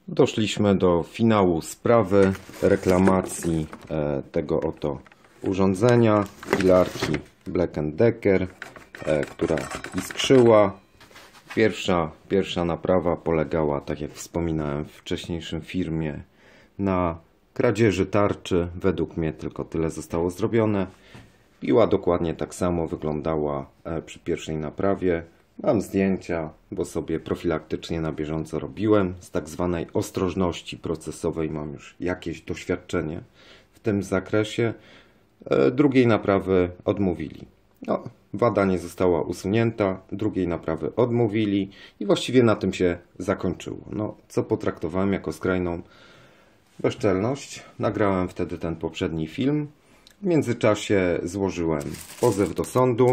Doszliśmy do finału sprawy reklamacji tego oto urządzenia, pilarki Black & Decker, która iskrzyła. Pierwsza naprawa polegała, tak jak wspominałem w wcześniejszym filmie, na kradzieży tarczy. Według mnie tylko tyle zostało zrobione. Piła dokładnie tak samo wyglądała przy pierwszej naprawie. Mam zdjęcia, bo sobie profilaktycznie na bieżąco robiłem. Z tak zwanej ostrożności procesowej mam już jakieś doświadczenie w tym zakresie. Drugiej naprawy odmówili. Wada nie została usunięta, drugiej naprawy odmówili i właściwie na tym się zakończyło. Co potraktowałem jako skrajną bezczelność. Nagrałem wtedy ten poprzedni film. W międzyczasie złożyłem pozew do sądu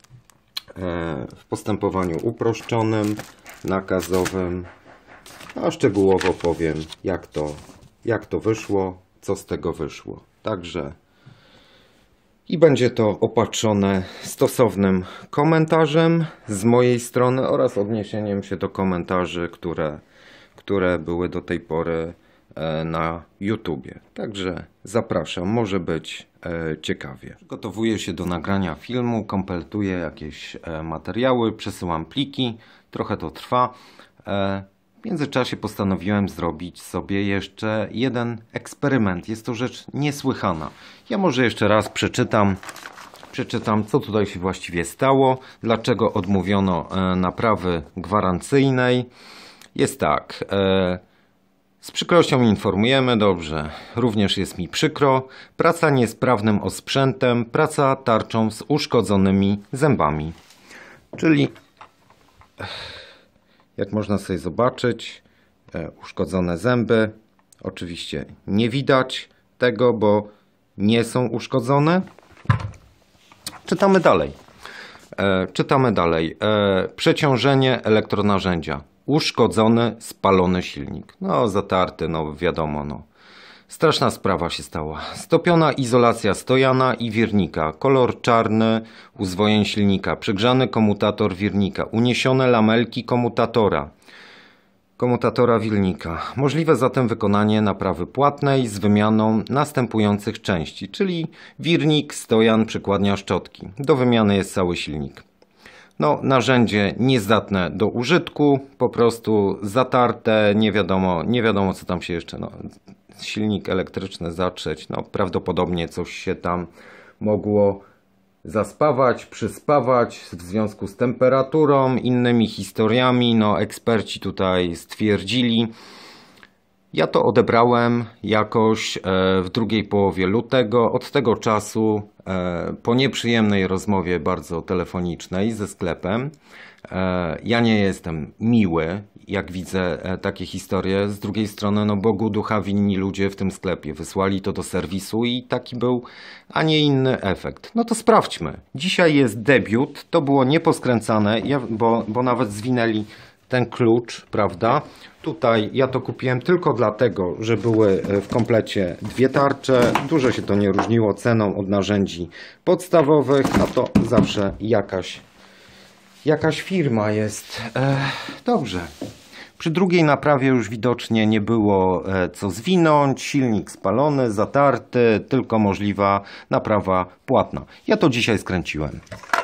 w postępowaniu uproszczonym, nakazowym, a szczegółowo powiem, jak to wyszło, co z tego wyszło. Także i będzie to opatrzone stosownym komentarzem z mojej strony oraz odniesieniem się do komentarzy, które były do tej pory na YouTubie. Także zapraszam, może być ciekawie. Przygotowuję się do nagrania filmu, kompletuję jakieś materiały, przesyłam pliki, trochę to trwa. W międzyczasie postanowiłem zrobić sobie jeszcze jeden eksperyment. Jest to rzecz niesłychana. Ja może jeszcze raz przeczytam, co tutaj się właściwie stało, dlaczego odmówiono naprawy gwarancyjnej. Jest tak. Z przykrością informujemy, dobrze, również jest mi przykro, praca niesprawnym osprzętem, praca tarczą z uszkodzonymi zębami. Czyli, jak można sobie zobaczyć, uszkodzone zęby, oczywiście nie widać tego, bo nie są uszkodzone. Czytamy dalej. Przeciążenie elektronarzędzia. Uszkodzony, spalony silnik. Zatarty, wiadomo. Straszna sprawa się stała. Stopiona izolacja stojana i wirnika. Kolor czarny, uzwojeń silnika. Przygrzany komutator wirnika. Uniesione lamelki komutatora wirnika. Możliwe zatem wykonanie naprawy płatnej z wymianą następujących części, czyli wirnik, stojan, przykładnia szczotki. Do wymiany jest cały silnik. Narzędzie niezdatne do użytku, po prostu zatarte, nie wiadomo co tam się jeszcze, silnik elektryczny zatrzeć, prawdopodobnie coś się tam mogło zaspawać, przyspawać w związku z temperaturą, innymi historiami, eksperci tutaj stwierdzili. Ja to odebrałem jakoś w drugiej połowie lutego. Od tego czasu po nieprzyjemnej rozmowie bardzo telefonicznej ze sklepem, ja nie jestem miły, jak widzę takie historie. Z drugiej strony, Bogu ducha winni ludzie w tym sklepie. Wysłali to do serwisu i taki był, a nie inny efekt. To sprawdźmy. Dzisiaj jest debiut. To było nieposkręcane, bo nawet zwinęli ten klucz, prawda? Tutaj ja to kupiłem tylko dlatego, że były w komplecie dwie tarcze. Dużo się to nie różniło ceną od narzędzi podstawowych, to zawsze jakaś firma jest. Dobrze. Przy drugiej naprawie już widocznie nie było co zwinąć. Silnik spalony, zatarty, tylko możliwa naprawa płatna. Ja to dzisiaj skręciłem.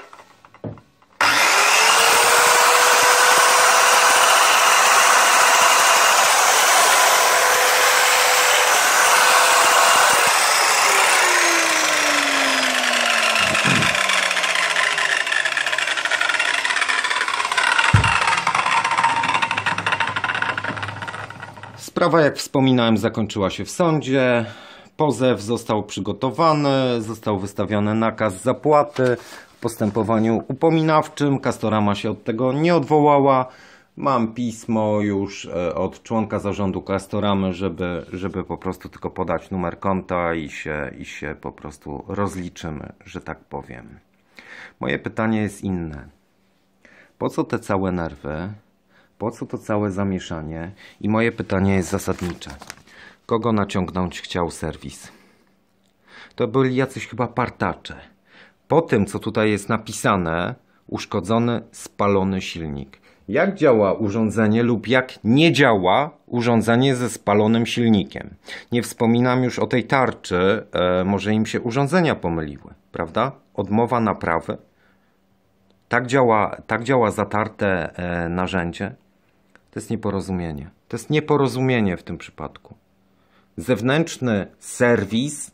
Sprawa, jak wspominałem, zakończyła się w sądzie. Pozew został przygotowany, został wystawiony nakaz zapłaty w postępowaniu upominawczym. Castorama się od tego nie odwołała. Mam pismo już od członka zarządu Castoramy, żeby po prostu tylko podać numer konta i się po prostu rozliczymy, że tak powiem. Moje pytanie jest inne. Po co te całe nerwy? Po co to całe zamieszanie? I moje pytanie jest zasadnicze. Kogo naciągnąć chciał serwis? To byli jacyś chyba partacze. Po tym, co tutaj jest napisane, uszkodzony, spalony silnik. Jak działa urządzenie lub jak nie działa urządzenie ze spalonym silnikiem. Nie wspominam już o tej tarczy, może im się urządzenia pomyliły, prawda? Odmowa naprawy. Tak działa zatarte narzędzie. To jest nieporozumienie. To jest nieporozumienie w tym przypadku. Zewnętrzny serwis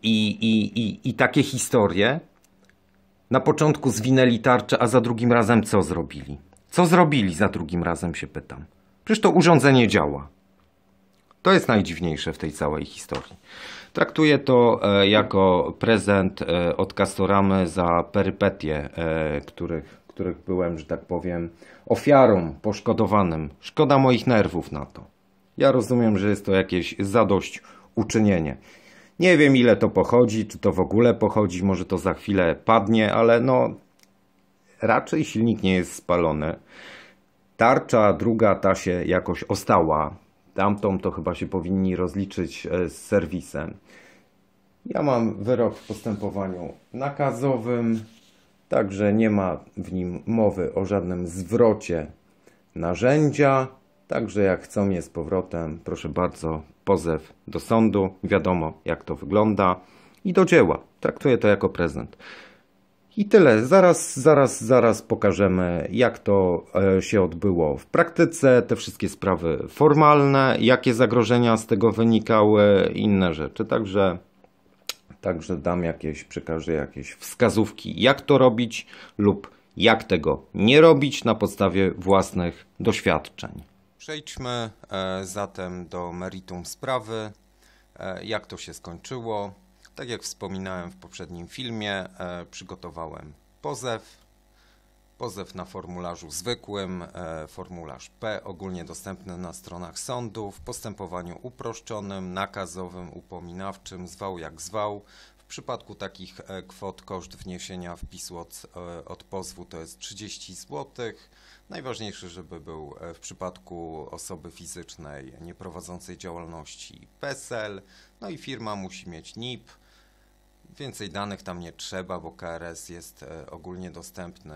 i takie historie. Na początku zwinęli tarczę, a za drugim razem co zrobili? Co zrobili za drugim razem, się pytam. Przecież to urządzenie działa. To jest najdziwniejsze w tej całej historii. Traktuję to jako prezent od Castoramy za perypetie, których byłem, że tak powiem, ofiarą, poszkodowanym. Szkoda moich nerwów na to. Ja rozumiem, że jest to jakieś zadośćuczynienie. Nie wiem, ile to pochodzi, czy to w ogóle pochodzi, może to za chwilę padnie, ale no raczej silnik nie jest spalony. Tarcza druga ta się jakoś ostała. Tamtą to chyba się powinni rozliczyć z serwisem. Ja mam wyrok w postępowaniu nakazowym, także nie ma w nim mowy o żadnym zwrocie narzędzia. Także jak chcą je z powrotem, proszę bardzo, pozew do sądu, wiadomo jak to wygląda i do dzieła. Traktuję to jako prezent. I tyle. Zaraz pokażemy, jak to się odbyło w praktyce, te wszystkie sprawy formalne, jakie zagrożenia z tego wynikały, inne rzeczy. Także przekażę jakieś wskazówki, jak to robić lub jak tego nie robić na podstawie własnych doświadczeń. Przejdźmy zatem do meritum sprawy, jak to się skończyło. Tak jak wspominałem w poprzednim filmie, przygotowałem pozew na formularzu zwykłym, formularz P, ogólnie dostępny na stronach sądu, w postępowaniu uproszczonym, nakazowym, upominawczym, zwał jak zwał. W przypadku takich kwot koszt wniesienia wpisu od pozwu to jest 30 zł. Najważniejsze, żeby był w przypadku osoby fizycznej nieprowadzącej działalności PESEL, no i firma musi mieć NIP. Więcej danych tam nie trzeba, bo KRS jest ogólnie dostępny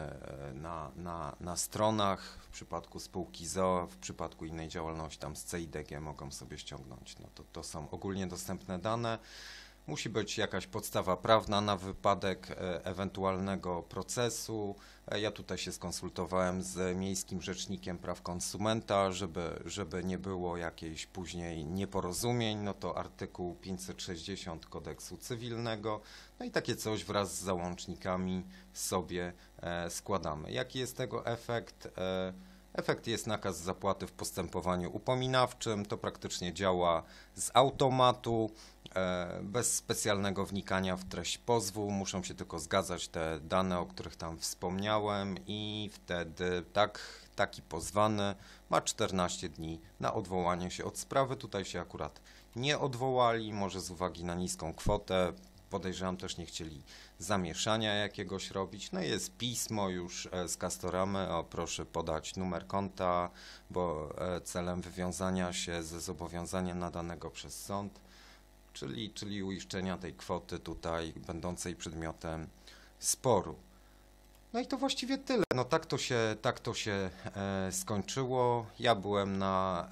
na stronach. W przypadku spółki ZOO, w przypadku innej działalności tam z CIDG mogą sobie ściągnąć. No to są ogólnie dostępne dane. Musi być jakaś podstawa prawna na wypadek ewentualnego procesu. Ja tutaj się skonsultowałem z Miejskim Rzecznikiem Praw Konsumenta, żeby nie było jakiejś później nieporozumień. No to artykuł 560 Kodeksu Cywilnego. No i takie coś wraz z załącznikami sobie składamy. Jaki jest tego efekt? Efekt jest nakaz zapłaty w postępowaniu upominawczym. To praktycznie działa z automatu, bez specjalnego wnikania w treść pozwu. Muszą się tylko zgadzać te dane, o których tam wspomniałem, i wtedy taki pozwany ma 14 dni na odwołanie się od sprawy. Tutaj się akurat nie odwołali, może z uwagi na niską kwotę. Podejrzewam, też nie chcieli zamieszania jakiegoś robić. No i jest pismo już z Castoramy, proszę podać numer konta, bo celem wywiązania się ze zobowiązania nadanego przez sąd, czyli uiszczenia tej kwoty tutaj będącej przedmiotem sporu. No i to właściwie tyle. No tak to się skończyło. Ja byłem na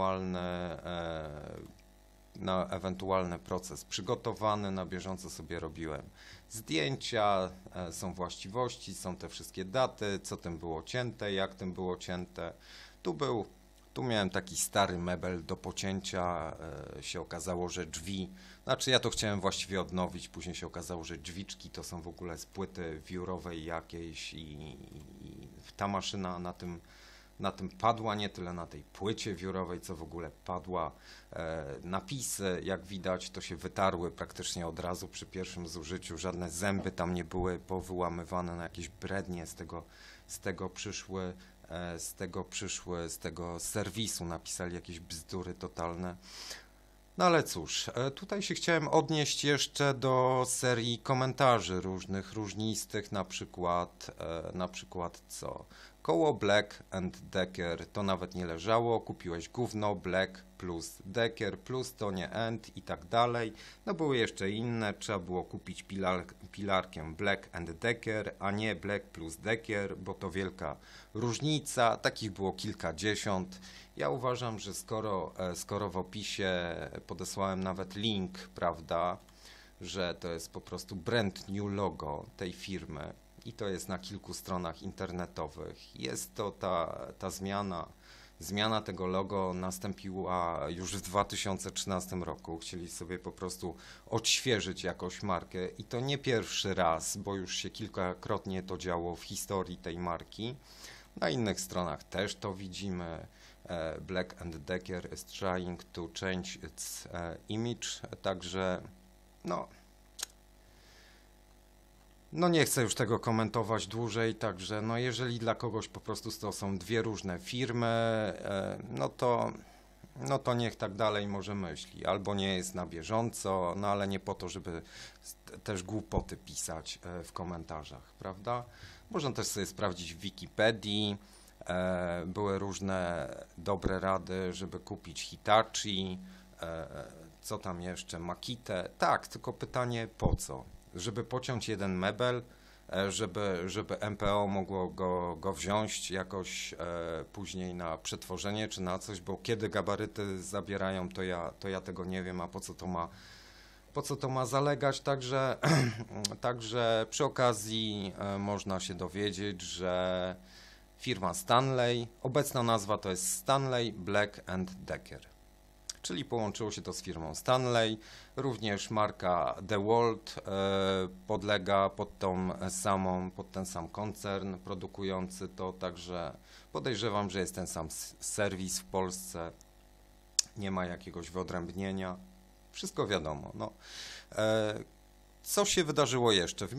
ewentualny proces przygotowany, na bieżąco sobie robiłem zdjęcia, są właściwości, są te wszystkie daty, co tym było cięte, jak tym było cięte. Tu miałem taki stary mebel do pocięcia, się okazało, że drzwi, znaczy ja to chciałem właściwie odnowić, później się okazało, że drzwiczki to są w ogóle z płyty wiórowej jakiejś i ta maszyna na tym padła, nie tyle na tej płycie wiórowej, co w ogóle padła. Napisy, jak widać, to się wytarły praktycznie od razu przy pierwszym zużyciu, żadne zęby tam nie były powyłamywane na jakieś brednie, z tego serwisu napisali jakieś bzdury totalne. No ale cóż, tutaj się chciałem odnieść jeszcze do serii komentarzy różnych, różnistych, na przykład co? Koło Black & Decker to nawet nie leżało, kupiłeś gówno Black plus Decker plus to nie and i tak dalej. No były jeszcze inne, trzeba było kupić pilarkę Black & Decker, a nie Black plus Decker, bo to wielka różnica, takich było kilkadziesiąt. Ja uważam, że skoro w opisie podesłałem nawet link, prawda, że to jest po prostu brand new logo tej firmy i to jest na kilku stronach internetowych. Jest to ta zmiana tego logo nastąpiła już w 2013 roku. Chcieli sobie po prostu odświeżyć jakąś markę i to nie pierwszy raz, bo już się kilkakrotnie to działo w historii tej marki. Na innych stronach też to widzimy. Black & Decker is trying to change its image, także no nie chcę już tego komentować dłużej, także no jeżeli dla kogoś po prostu to są dwie różne firmy, no to niech tak dalej może myśli, albo nie jest na bieżąco, no ale nie po to, żeby też głupoty pisać w komentarzach, prawda? Można też sobie sprawdzić w Wikipedii, były różne dobre rady, żeby kupić Hitachi, co tam jeszcze, Makitę, tak, tylko pytanie po co? Żeby pociąć jeden mebel, żeby MPO mogło go wziąć jakoś później na przetworzenie czy na coś, bo kiedy gabaryty zabierają, to ja tego nie wiem, a po co to ma zalegać, także przy okazji można się dowiedzieć, że firma Stanley, obecna nazwa to jest Stanley Black & Decker. Czyli połączyło się to z firmą Stanley. Również marka DeWalt podlega pod ten sam koncern produkujący to, także podejrzewam, że jest ten sam serwis w Polsce. Nie ma jakiegoś wyodrębnienia. Wszystko wiadomo. No. Co się wydarzyło jeszcze? W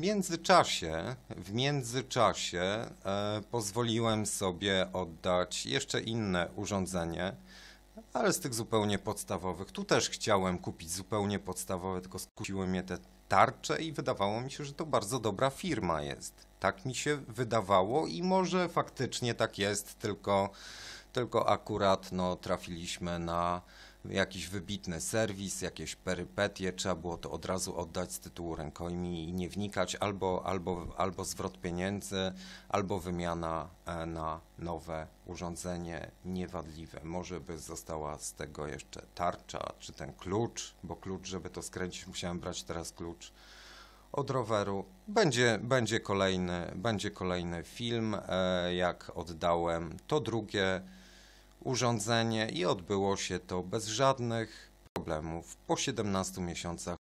międzyczasie pozwoliłem sobie oddać jeszcze inne urządzenie, ale z tych zupełnie podstawowych. Tu też chciałem kupić zupełnie podstawowe, tylko skusiły mnie te tarcze i wydawało mi się, że to bardzo dobra firma jest. Tak mi się wydawało i może faktycznie tak jest, tylko akurat trafiliśmy na jakiś wybitny serwis, jakieś perypetie, trzeba było to od razu oddać z tytułu rękojmi i nie wnikać, albo zwrot pieniędzy, albo wymiana na nowe urządzenie niewadliwe. Może by została z tego jeszcze tarcza, czy ten klucz, bo klucz, żeby to skręcić, musiałem brać teraz klucz od roweru. Będzie kolejny film, jak oddałem to drugie urządzenie i odbyło się to bez żadnych problemów po 17 miesiącach